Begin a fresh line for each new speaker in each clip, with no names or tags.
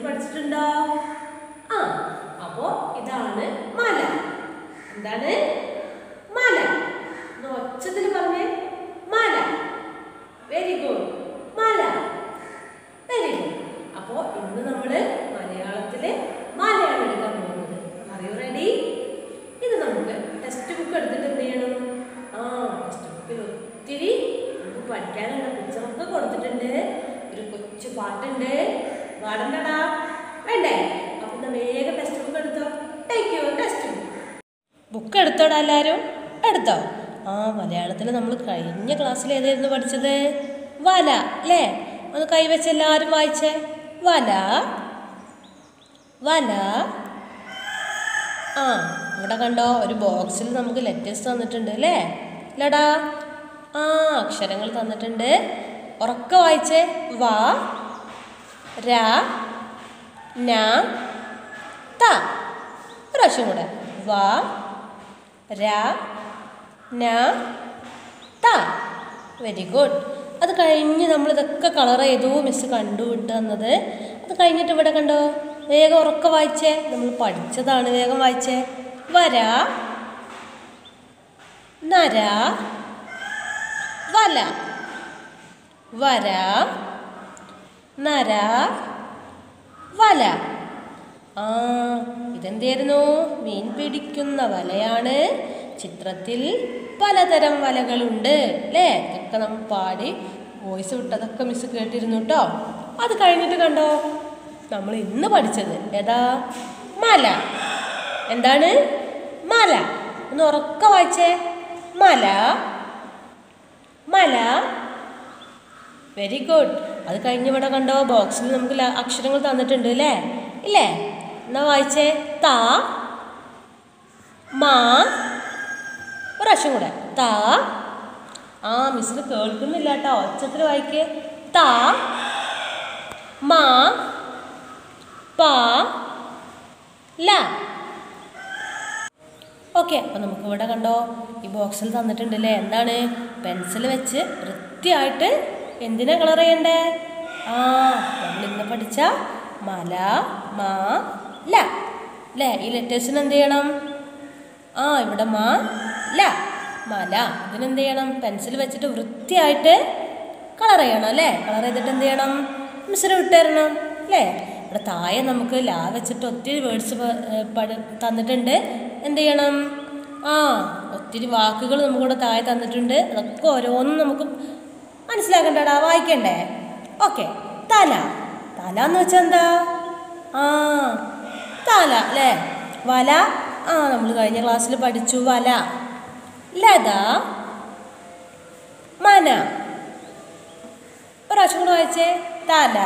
പഠിച്ചിട്ടുണ്ടോ? ആ, അപ്പോ ഇതാണ് മല. എന്താണ്? മല. ഒച്ചത്തിൽ പറഞ്ഞേ, മല. Very good. മല. Very good. അപ്പോ ഇന്ന് നമ്മള് മലയാളത്തില് മലയാണ് എടുക്കാൻ പോകുന്നത്. അറിയോ? റെഡി? ഇത് നമുക്ക് ടെക്സ്റ്റ് ബുക്ക് എടുത്തിട്ട് എന്ത് ചെയ്യണം? ടെക്സ്റ്റ് ബുക്കിൽ ഒത്തിരി നമുക്ക് പഠിക്കാനുള്ള പുസ്തകമൊക്കെ കൊടുത്തിട്ടുണ്ട്. ഒരു കൊച്ചു പാട്ടുണ്ട്. പാടണ്ടടാ? വേണ്ടേ? അപ്പൊ വേഗം ടെക്സ്റ്റ് ബുക്ക് എടുത്തോ. Take your text book. Book എടുത്തോടാ എല്ലാവരും? എടുത്തോ? മലയാളത്തിൽ നമ്മൾ കഴിഞ്ഞ ക്ലാസ്സിൽ ഏതായിരുന്നു പഠിച്ചത്? വല അല്ലേ? ഒന്ന് കൈവച്ച് എല്ലാവരും വായിച്ചേ. വല. വല. ഇവിടെ കണ്ടോ, ഒരു ബോക്സിൽ നമുക്ക് ലെറ്റേഴ്സ് തന്നിട്ടുണ്ട് അല്ലേ? ഇല്ലടാ? അക്ഷരങ്ങൾ തന്നിട്ടുണ്ട്. ഉറക്കെ വായിച്ചേ. വ, ര, ന, ത. ഒരു പ്രാവശ്യം കൂടെ. വ, ര, ന, ത. Very good. അത് കഴിഞ്ഞ് നമ്മളിതൊക്കെ കളർ ചെയ്തു. മിസ് കണ്ടുവിട്ട് തന്നത്. അത് കഴിഞ്ഞിട്ട് ഇവിടെ കണ്ടോ, വേഗം ഉറക്കെ വായിച്ചേ. നമ്മൾ പഠിച്ചതാണ്. വേഗം വായിച്ചേ. വര, നര, വല. വര, നര, വല. ഇതെന്തായിരുന്നു? മീൻ പിടിക്കുന്ന വലയാണ്. ചിത്രത്തിൽ പലതരം വലകളുണ്ട് അല്ലേ? ഇതൊക്കെ നമ്മൾ പാടി വോയിസ് വിട്ടതൊക്കെ മിസ് കേട്ടിരുന്നു കേട്ടോ. അത് കഴിഞ്ഞിട്ട് കണ്ടോ, നമ്മൾ ഇന്ന് പഠിച്ചത് ഏതാ? മല. എന്താണ്? മല. ഒന്ന് ഉറക്കെ വായിച്ചേ. മല. മല. Very good. അത് കഴിഞ്ഞ് ഇവിടെ കണ്ടോ, ബോക്സിൽ നമുക്ക് അക്ഷരങ്ങൾ തന്നിട്ടുണ്ട് അല്ലേ? ഇല്ലേ? എന്നാ വായിച്ചേ. ത, മ. ഒരു പ്രാവശ്യം കൂടെ. ത. മിസ്സിന് കേൾക്കുന്നില്ല കേട്ടോ. ഒച്ചത്തിൽ വായിക്കേ. ത, മ, പ, ല. ഓക്കെ. അപ്പം നമുക്ക് ഇവിടെ കണ്ടോ, ഈ ബോക്സിൽ തന്നിട്ടുണ്ട് അല്ലേ? എന്താണ്? പെൻസിൽ വെച്ച് വൃത്തിയായിട്ട് എന്തിനാ കളർ ചെയ്യണ്ടേ? നമ്മൾ ഇന്ന് പഠിച്ച മല, മ, ല അല്ലേ? ഈ ലെറ്റേഴ്സിന് എന്ത് ചെയ്യണം? ഇവിടെ മ, ല, മല. ഇതിനെന്ത് ചെയ്യണം? പെൻസിൽ വെച്ചിട്ട് വൃത്തിയായിട്ട് കളർ ചെയ്യണം അല്ലേ? കളർ ചെയ്തിട്ട് എന്ത് ചെയ്യണം? മിസ്സിന് വിട്ടുതരണം അല്ലേ? ഇവിടെ താഴെ നമുക്ക് ല വെച്ചിട്ട് ഒത്തിരി വേർഡ്സ് തന്നിട്ടുണ്ട്. എന്ത് ചെയ്യണം? ഒത്തിരി വാക്കുകൾ നമുക്കിവിടെ താഴെ തന്നിട്ടുണ്ട്. അതൊക്കെ ഓരോന്നും നമുക്ക് മനസ്സിലാക്കണ്ടടാ, വായിക്കണ്ടേ? ഓക്കെ. തല. തല എന്ന് വെച്ചാൽ എന്താ? തല അല്ലേ? വല. നമ്മൾ കഴിഞ്ഞ ക്ലാസ്സിൽ പഠിച്ചു വല. ലത, മന. ഒരാഴ്ച കൂടെ വായിച്ചേ. തല,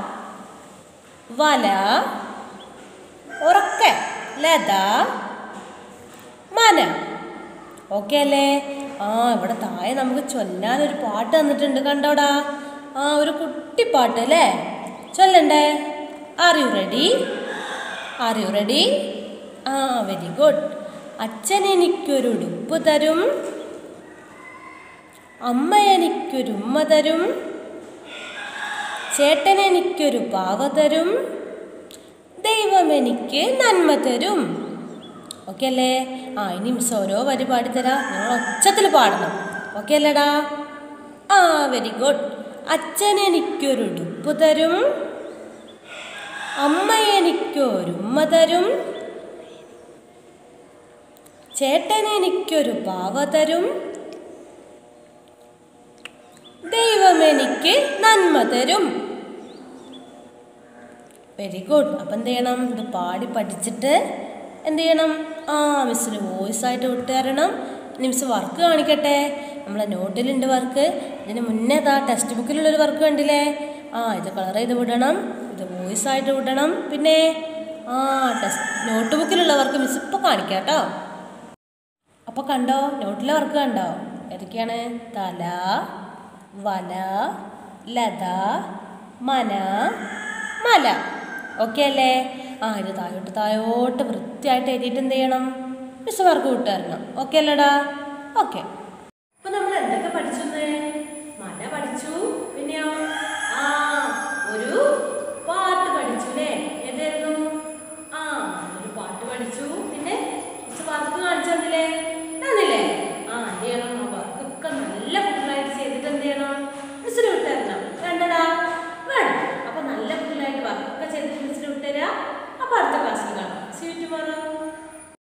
വല. ഉറക്കെ. ലത, മന. ഓക്കെ അല്ലേ? ഇവിടെ താഴെ നമുക്ക് ചൊല്ലാനൊരു പാട്ട് തന്നിട്ടുണ്ട്. കണ്ടോടാ? ഒരു കുട്ടിപ്പാട്ട് അല്ലേ? ചൊല്ലണ്ടേ? Are you ready? Are you ready? Very good. അച്ഛൻ എനിക്കൊരു ഉടുപ്പ് തരും, അമ്മ എനിക്കൊരു ഉമ്മ തരും, ചേട്ടൻ എനിക്കൊരു പാവ തരും, ദൈവം എനിക്ക് നന്മ തരും. ഓക്കെ അല്ലേ? ഇനി മിസ് ഓരോ വരി പാടിത്തരാം. നിങ്ങൾ ഒച്ചത്തിൽ പാടണം. ഓക്കെ അല്ലേടാ? Very good. അച്ഛൻ എനിക്കൊരു ഉടുപ്പ് തരും, അമ്മ എനിക്കൊരു ഉമ്മ തരും, ചേട്ടൻ എനിക്കൊരു പാവ തരും, ദൈവം എനിക്ക് നന്മ തരും. Very good. അപ്പം എന്ത് ചെയ്യണം? ഇത് പാടി പഠിച്ചിട്ട് എന്ത് ചെയ്യണം? മിസ്സിന് വോയിസ് ആയിട്ട് വിട്ടു തരണം. മിസ് വർക്ക് കാണിക്കട്ടെ. നമ്മളെ നോട്ടിലുണ്ട് വർക്ക്. ഇതിന് മുന്നേ ടെക്സ്റ്റ് ബുക്കിലുള്ളൊരു വർക്ക് കണ്ടില്ലേ? ഇത് കളർ ചെയ്ത് വിടണം, ഇത് വോയിസ് ആയിട്ട് വിടണം. പിന്നെ നോട്ട് ബുക്കിലുള്ള വർക്ക് മിസ് ഇപ്പോൾ കാണിക്കാം കേട്ടോ. അപ്പോൾ കണ്ടോ, നോട്ടിലെ വർക്ക് കണ്ടോ? ഏതൊക്കെയാണ്? തല, വല, ലത, മന, മല. ഓക്കെ അല്ലേ? ഇത് താഴോട്ട് വൃത്തിയായിട്ട് എഴുതിയിട്ട് എന്ത് ചെയ്യണം? മിസ് വർക്ക് വിട്ടു തരണം. ഓക്കെ അല്ലേടാ? ഓക്കെ. അപ്പൊ നമ്മൾ എന്തൊക്കെ പഠിച്ചു? മല പഠിച്ചു. പിന്നെയോ ഒരു പാട്ട് പഠിച്ചു അല്ലേ? പതുക്കെ